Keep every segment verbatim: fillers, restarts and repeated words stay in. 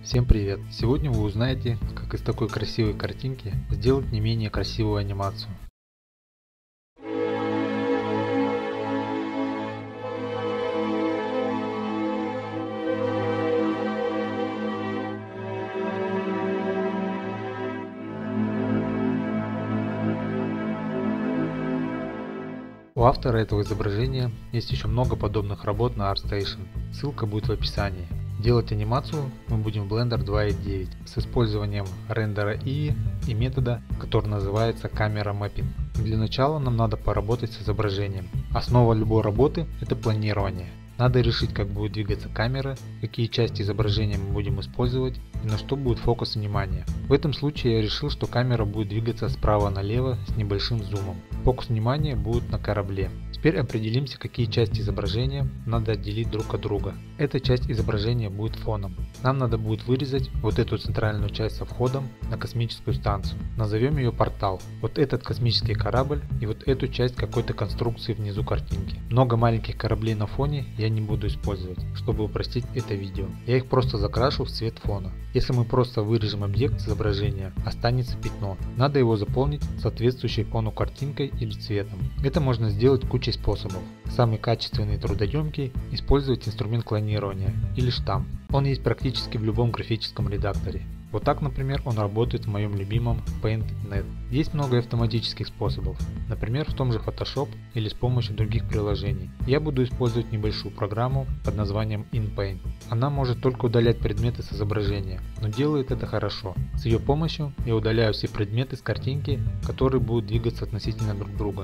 Всем привет! Сегодня вы узнаете, как из такой красивой картинки сделать не менее красивую анимацию. У автора этого изображения есть еще много подобных работ на ArtStation, ссылка будет в описании. Делать анимацию мы будем в Blender два точка девять с использованием рендера ай и метода, который называется Camera Mapping. Для начала нам надо поработать с изображением. Основа любой работы – это планирование. Надо решить, как будет двигаться камера, какие части изображения мы будем использовать и на что будет фокус внимания. В этом случае я решил, что камера будет двигаться справа налево с небольшим зумом. Фокус внимания будет на корабле. Теперь определимся, какие части изображения надо отделить друг от друга. Эта часть изображения будет фоном. Нам надо будет вырезать вот эту центральную часть со входом на космическую станцию. Назовем ее портал. Вот этот космический корабль и вот эту часть какой-то конструкции внизу картинки. Много маленьких кораблей на фоне я не буду использовать, чтобы упростить это видео. Я их просто закрашу в цвет фона. Если мы просто вырежем объект изображения, останется пятно. Надо его заполнить соответствующей фону картинкой или цветом. Это можно сделать кучей способов. Самый качественный и трудоемкий – использовать инструмент клонирования или штамп. Он есть практически в любом графическом редакторе. Вот так, например, он работает в моем любимом Paint точка нет. Есть много автоматических способов, например, в том же Photoshop или с помощью других приложений. Я буду использовать небольшую программу под названием InPaint. Она может только удалять предметы с изображения, но делает это хорошо. С ее помощью я удаляю все предметы с картинки, которые будут двигаться относительно друг друга.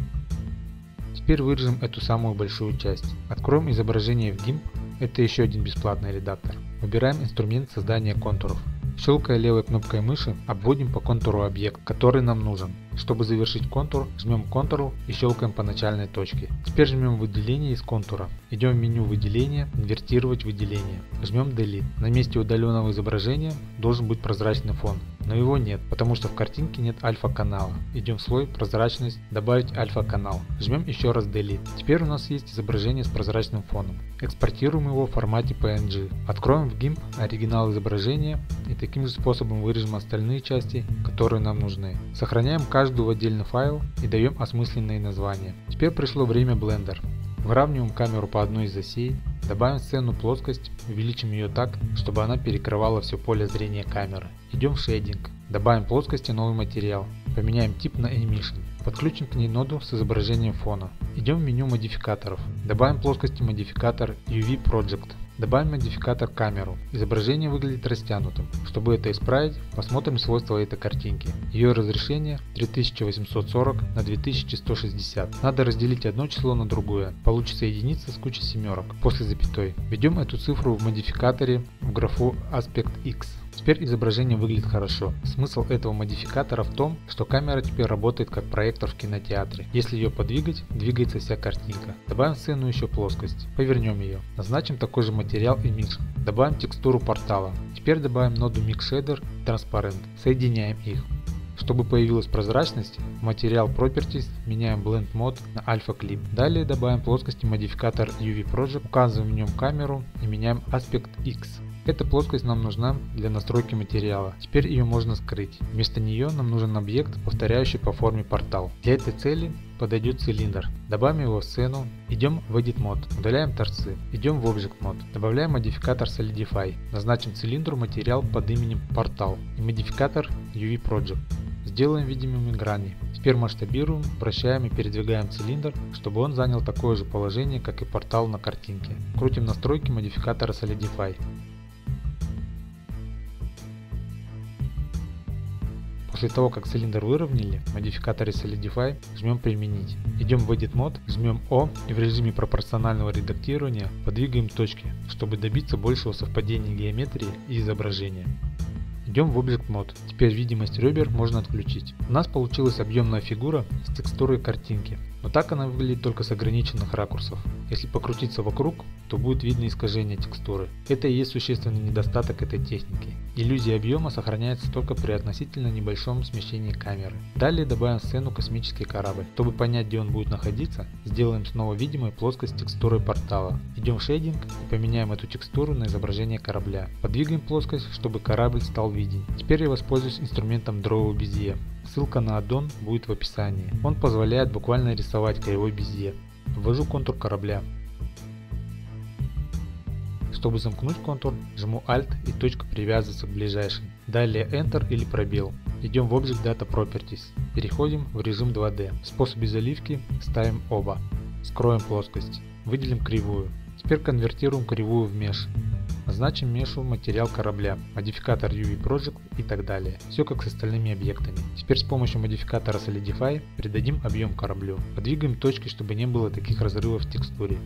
Теперь вырежем эту самую большую часть. Откроем изображение в гимп, это еще один бесплатный редактор. Выбираем инструмент создания контуров. Щелкая левой кнопкой мыши, обводим по контуру объект, который нам нужен. Чтобы завершить контур, жмем Ctrl и щелкаем по начальной точке. Теперь жмем выделение из контура. Идем в меню выделения, инвертировать выделение. Жмем Delete. На месте удаленного изображения должен быть прозрачный фон. Но его нет, потому что в картинке нет альфа-канала. Идем в слой прозрачность, добавить альфа-канал. Жмем еще раз Delete. Теперь у нас есть изображение с прозрачным фоном. Экспортируем его в формате пи эн джи. Откроем в гимп оригинал изображения и таким же способом вырежем остальные части, которые нам нужны. Сохраняем каждую в отдельный файл и даем осмысленные названия. Теперь пришло время Blender. Выравниваем камеру по одной из осей, добавим сцену плоскость, увеличим ее так, чтобы она перекрывала все поле зрения камеры. Идем в шейдинг, добавим плоскости новый материал, поменяем тип на Emission, подключим к ней ноду с изображением фона. Идем в меню модификаторов, добавим плоскости модификатор ю ви Project. Добавим модификатор камеру. Изображение выглядит растянутым. Чтобы это исправить, посмотрим свойства этой картинки. Ее разрешение три тысячи восемьсот сорок на две тысячи сто шестьдесят. Надо разделить одно число на другое. Получится единица с кучей семерок после запятой. Введем эту цифру в модификаторе в графу Aspect X. Теперь изображение выглядит хорошо. Смысл этого модификатора в том, что камера теперь работает как проектор в кинотеатре. Если ее подвигать, двигается вся картинка. Добавим в сцену еще плоскость. Повернем ее. Назначим такой же материал Emission. Добавим текстуру портала. Теперь добавим ноду Mix Shader и Transparent. Соединяем их. Чтобы появилась прозрачность, в материал Properties меняем Blend Mode на Alpha Clip. Далее добавим плоскости модификатор ю ви Project, указываем в нем камеру и меняем Aspect X. Эта плоскость нам нужна для настройки материала. Теперь ее можно скрыть. Вместо нее нам нужен объект, повторяющий по форме портал. Для этой цели подойдет цилиндр. Добавим его в сцену. Идем в Edit Mode. Удаляем торцы. Идем в Object Mode. Добавляем модификатор Solidify. Назначим цилиндру материал под именем портал и модификатор ю ви Project. Сделаем видимыми грани. Теперь масштабируем, вращаем и передвигаем цилиндр, чтобы он занял такое же положение, как и портал на картинке. Крутим настройки модификатора Solidify. После того, как цилиндр выровняли, в модификаторе Solidify жмем «Применить». Идем в Edit Mode, жмем О и в режиме пропорционального редактирования подвигаем точки, чтобы добиться большего совпадения геометрии и изображения. Идем в Object Mode. Теперь видимость ребер можно отключить. У нас получилась объемная фигура с текстурой картинки, но так она выглядит только с ограниченных ракурсов. Если покрутиться вокруг, то будет видно искажение текстуры. Это и есть существенный недостаток этой техники. Иллюзия объема сохраняется только при относительно небольшом смещении камеры. Далее добавим в сцену космический корабль. Чтобы понять, где он будет находиться, сделаем снова видимой плоскость текстуры портала. Идем в шейдинг и поменяем эту текстуру на изображение корабля. Подвигаем плоскость, чтобы корабль стал виден. Теперь я воспользуюсь инструментом Draw Bezier. Ссылка на аддон будет в описании. Он позволяет буквально рисовать кривой Bezier. Ввожу контур корабля. Чтобы замкнуть контур, жму Alt и точка привязывается к ближайшим. Далее Enter или пробел. Идем в Object Data Properties. Переходим в режим два дэ. В способе заливки ставим оба. Скроем плоскость. Выделим кривую. Теперь конвертируем кривую в Mesh. Назначим мешу материал корабля, модификатор ю ви Project и так далее. Все как с остальными объектами. Теперь с помощью модификатора Solidify придадим объем кораблю. Подвигаем точки, чтобы не было таких разрывов в текстуре.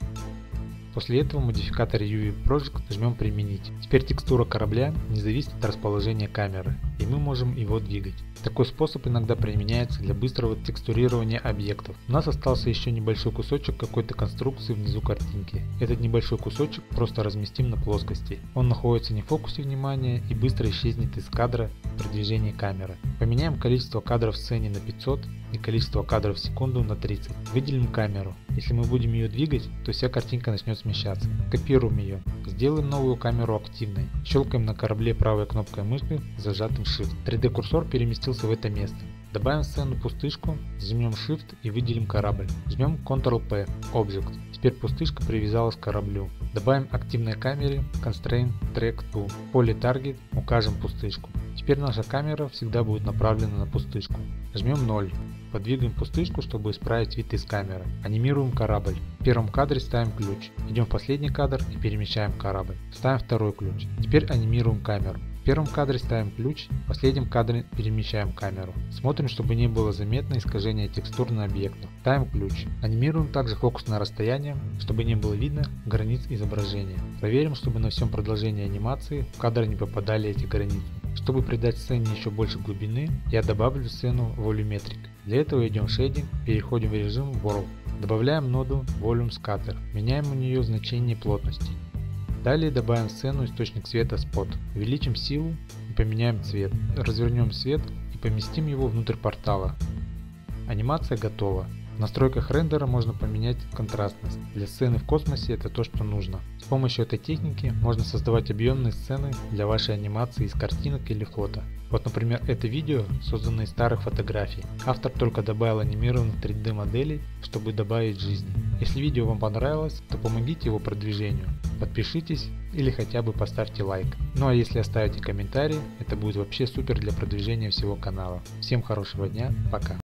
После этого в модификаторе ю ви Project нажмем применить. Теперь текстура корабля не зависит от расположения камеры, и мы можем его двигать. Такой способ иногда применяется для быстрого текстурирования объектов. У нас остался еще небольшой кусочек какой-то конструкции внизу картинки. Этот небольшой кусочек просто разместим на плоскости. Он находится не в фокусе внимания и быстро исчезнет из кадра при движении камеры. Поменяем количество кадров в сцене на пятьсот и количество кадров в секунду на тридцать. Выделим камеру. Если мы будем ее двигать, то вся картинка начнет смещаться. Копируем ее. Сделаем новую камеру активной. Щелкаем на корабле правой кнопкой мыши зажатым Shift. три дэ курсор переместился в это место. Добавим в сцену пустышку, жмем Shift и выделим корабль. Жмем контрол-P, Object. Теперь пустышка привязалась к кораблю. Добавим активной камере Constraint Track to. В поле Target укажем пустышку. Теперь наша камера всегда будет направлена на пустышку. Жмем ноль. Подвигаем пустышку, чтобы исправить вид из камеры. Анимируем корабль. В первом кадре ставим ключ. Идем в последний кадр и перемещаем корабль. Ставим второй ключ. Теперь анимируем камеру. В первом кадре ставим ключ, в последнем кадре перемещаем камеру. Смотрим, чтобы не было заметно искажения текстур на объектах. Ставим ключ. Анимируем также фокусное расстояние, чтобы не было видно границ изображения. Проверим, чтобы на всем продолжении анимации в кадр не попадали эти границы. Чтобы придать сцене еще больше глубины, я добавлю в сцену Volumetric. Для этого идем в Shading, переходим в режим World. Добавляем ноду Volume Scatter. Меняем у нее значение плотности. Далее добавим в сцену источник света Spot. Увеличим силу и поменяем цвет. Развернем свет и поместим его внутрь портала. Анимация готова. В настройках рендера можно поменять контрастность. Для сцены в космосе это то, что нужно. С помощью этой техники можно создавать объемные сцены для вашей анимации из картинок или фото. Вот, например, это видео создано из старых фотографий. Автор только добавил анимированных три дэ моделей, чтобы добавить жизни. Если видео вам понравилось, то помогите его продвижению. Подпишитесь или хотя бы поставьте лайк. Ну а если оставите комментарий, это будет вообще супер для продвижения всего канала. Всем хорошего дня, пока.